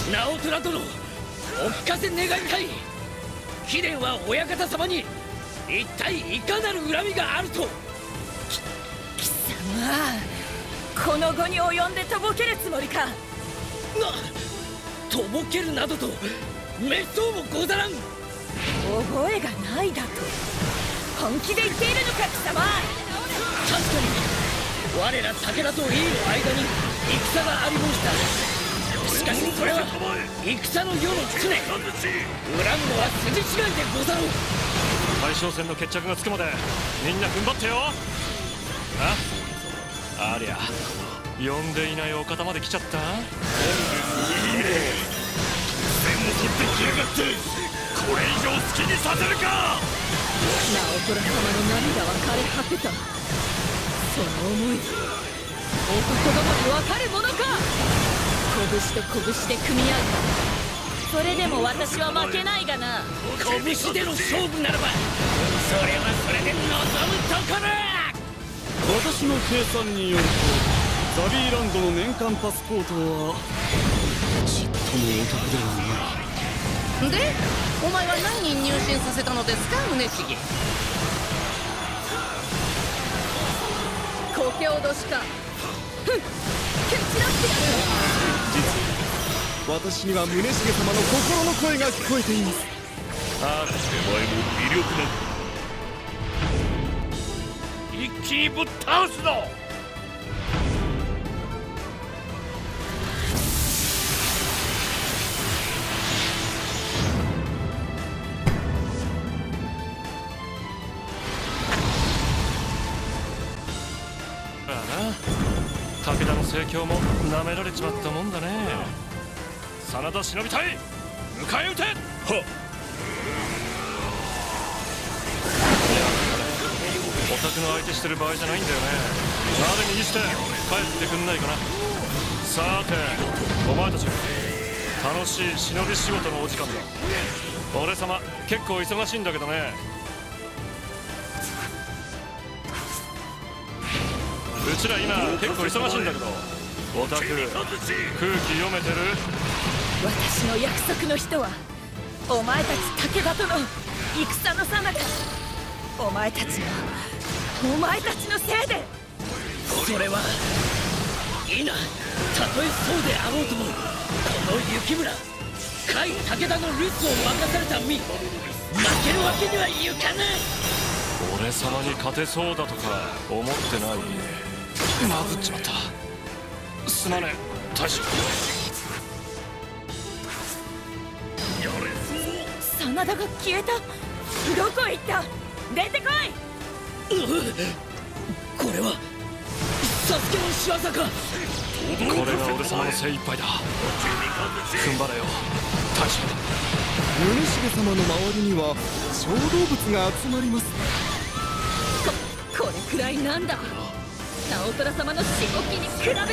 直虎殿、お聞かせ願いたい。貴殿は親方様に一体いかなる恨みがあると。 貴様、この後に及んでとぼけるつもりか。 とぼけるなどとめっそうもござらん。 覚えがないだと本気で言っているのか貴様。 確かに我ら武田と井伊の間に戦があり申した。しかしそれは戦の世の常。恨むのは筋違いでござろう。 大将戦の決着がつくまでみんな踏ん張ってよ。ありゃ、呼んでいないお方まで来ちゃった。線を取ってきやがって。これ以上好きにさせるか。 直虎様の涙は枯れ果てた。その思い、男どもに分かるものか。拳と拳で組み合う。それでも私は負けないがな。 拳での勝負ならばそれはそれで望むところ。 私の計算によるとザビーランドの年間パスポートはちっともお得ではない。 で、お前は何人入信させたのですか、宗重。 こけおどしか。ふん、蹴散らってやる。 実は私には宗重様の心の声が聞こえています。 お前も微力なく一気にぶっ倒すぞ。武田の盛況もなめられちまったもんだね。真田忍び隊、迎え撃て。はっ。お宅の相手してる場合じゃないんだよね。なでにして帰ってくんないかな。さてお前たち、楽しい忍び仕事のお時間だ。俺様結構忙しいんだけどね。うちら今結構忙しいんだけど、おたく空気読めてる？ 私の約束の人はお前たち武田との戦のさなか。お前たちのせいで。 それはいいな。たとえそうであろうとも、この雪村甲斐武田の留守を任された身、負けるわけにはいかぬ。 俺様に勝てそうだとか思ってない？まずっちまった。すまねえ大将。 真田が消えた。どこへ行った。出てこい。 これはサスケの仕業か。 これが俺様の精一杯だ。踏ん張れよ大将。 宗重様の周りには小動物が集まります。 これくらいなんだ。直虎様のしごきに比べたら。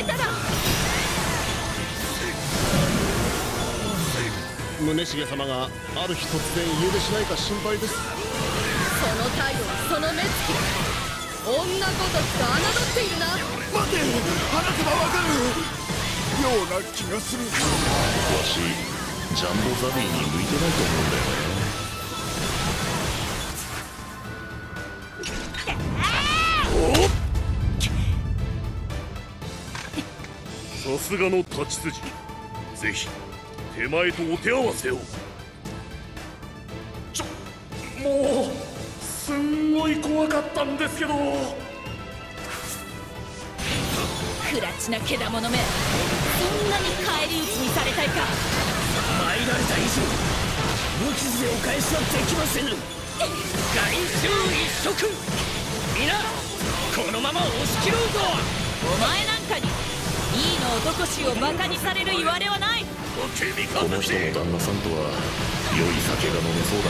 宗重様がある日突然家出しないか心配です。 その態度はその目つき。女ごときと侮っているな。 待て、話せばわかるような気がする。 わしジャンボザビーに向いてないと思うんだよね。 さすがの太刀筋、ぜひ手前とお手合わせを。もうすんごい怖かったんですけど。 不埒なけだものめ、そんなに返り討ちにされたいか。 参られた以上無傷でお返しはできませぬ。外周一色、皆このまま押し切ろうぞ。 お前なんかにいいの男衆をバカにされる言われはない。 この人の旦那さんとは良い酒が飲めそうだ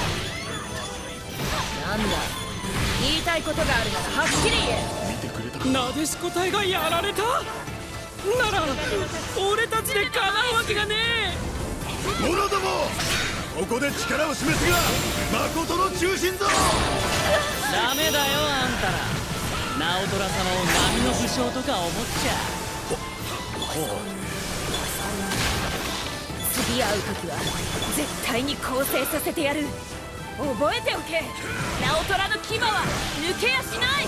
な。 なんだ、言いたいことがあるならはっきり言え。 なでしこ隊がやられたなら俺たちでかなうわけがねえ。 者ども、ここで力を示すが誠の中心ぞ。 ダメだよあんたら。直虎様を波の武将とか思っちゃ。 次会う時は絶対に更生させてやる。覚えておけ、ナオトラの牙は抜けやしない。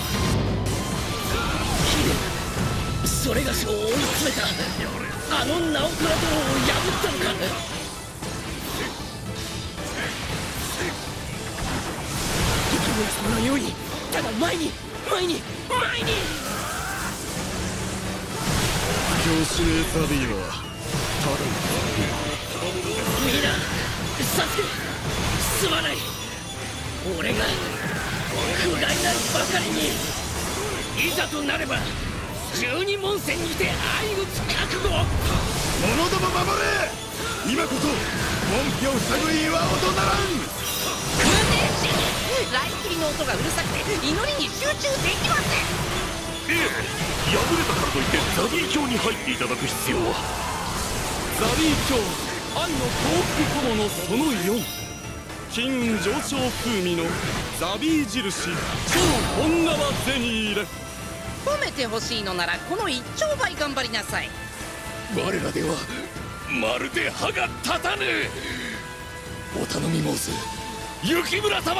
それがしを追い詰めたあのナオトラ殿を破ったのか。雪村様のようにただ前に前に前に。 教師名ザビーはただみんなサスケすまない。俺が不甲斐ないばかりに。いざとなれば12門戦にて相打つ覚悟。 者ども守れ。今こそ門扉を塞ぐ岩音ならん。 ライキリの音がうるさくて祈りに集中できません。 いえ、破れたからといってザビー教に入っていただく必要は。 ザビー教愛の幸福友のその4、金運上昇風味のザビー印超本革銭入れ。 褒めてほしいのならこの一丁倍頑張りなさい。 我らではまるで歯が立たぬ。お頼み申す雪村様。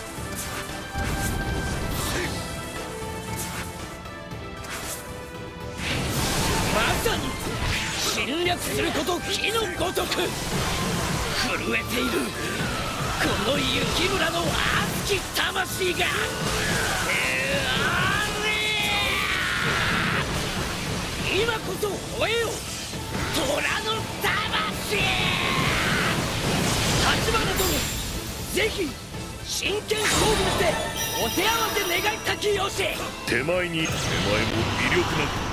まさに侵略すること火のごとく震えているこの雪村の熱き魂が。今こそ吠えよ虎の魂。橘殿、ぜひ真剣勝負してお手合わせ願いたきよし。 手前も微力なく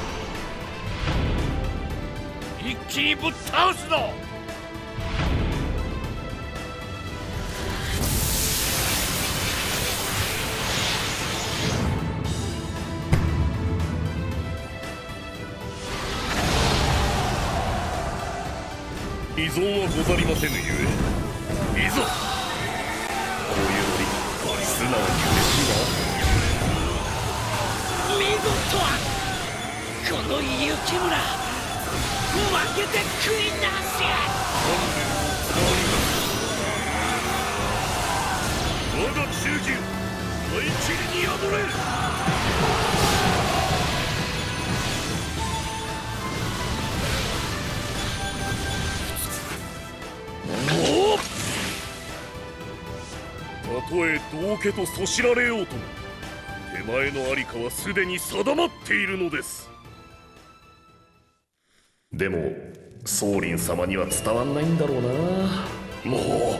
一気にぶっ倒すぞ。 依存はござりませぬゆえ、いざ。こういうノリ素直に嬉しいな。 見事この雪村負けて食いなし。 我が忠義大地に宿れ。たとえ道家とそしられようとも手前の在りかはすでに定まっているのです。でも宗麟様には伝わんないんだろうな。もう